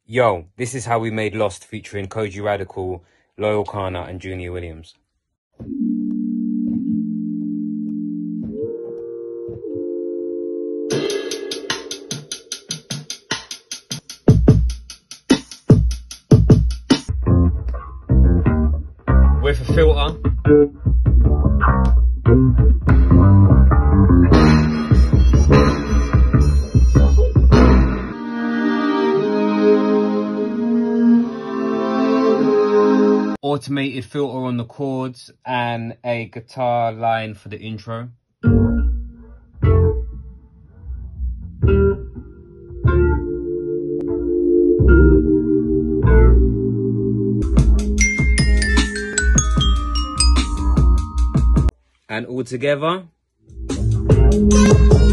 Yo, this is how we made Lost featuring Kojey Radical, Loyle Carner and Junior Williams. With a filter. Automated filter on the chords and a guitar line for the intro. And all together.